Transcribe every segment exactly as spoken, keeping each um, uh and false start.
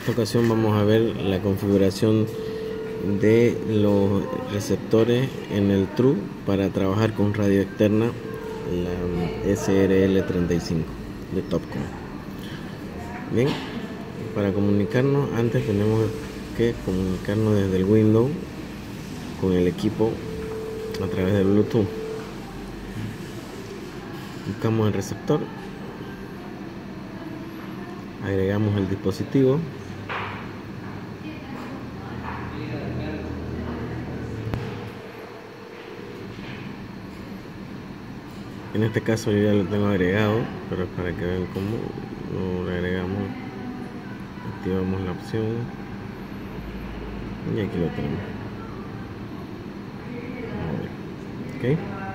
esta ocasión vamos a ver la configuración de los receptores en el True para trabajar con radio externa, la S R L treinta y cinco de Topcon. Bien, para comunicarnos antes tenemos que comunicarnos desde el Windows con el equipo a través del Bluetooth. Buscamos el receptor, agregamos el dispositivo, en este caso yo ya lo tengo agregado, pero para que vean cómo lo agregamos, activamos la opción y aquí lo tenemos. Okay.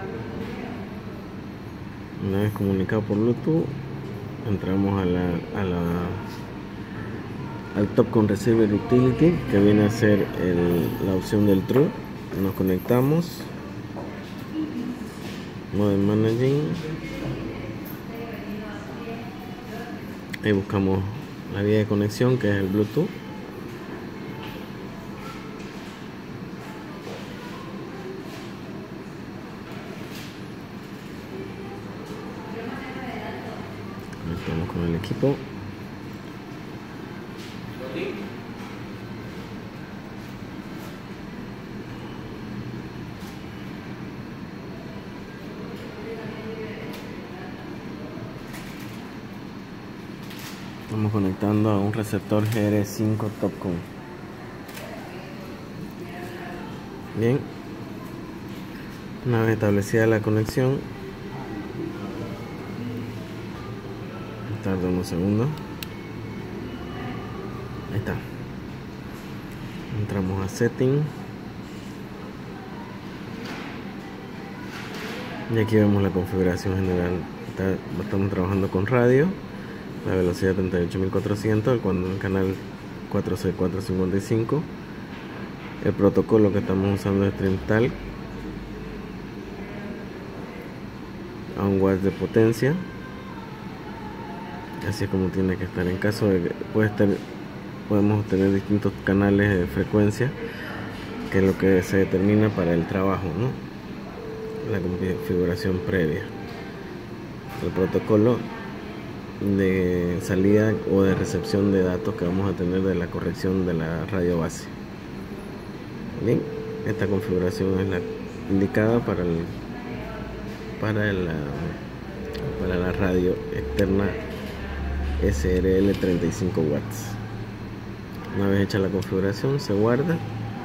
Una vez comunicado por Bluetooth, entramos a la, a la al Topcon Receiver Utility, que viene a ser el, la opción del True. Nos conectamos, Modem Managing, ahí buscamos la vía de conexión, que es el Bluetooth. Conectamos con el equipo. Estamos conectando a un receptor G R cinco Topcon. Bien, una vez establecida la conexión, tarda unos segundos. Ahí está. Entramos a Setting y aquí vemos la configuración general. Está, estamos trabajando con radio, la velocidad treinta y ocho mil cuatrocientos, cuando el canal cuatro C cuatro cincuenta y cinco. El protocolo que estamos usando es StreamTalk a un watt de potencia. Así es como tiene que estar. En caso de que puede estar, podemos tener distintos canales de frecuencia, que es lo que se determina para el trabajo, ¿no? La configuración previa. El protocolo de salida o de recepción de datos que vamos a tener de la corrección de la radio base. Bien, esta configuración es la indicada para el, para la, para la radio externa S R L treinta y cinco watts. Una vez hecha la configuración, se guarda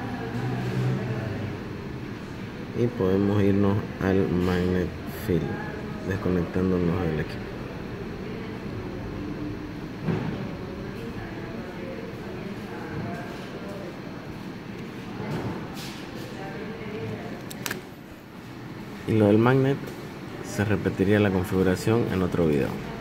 y podemos irnos al Magnet Field, desconectándonos del equipo. Y lo del magnet, se repetiría la configuración en otro video.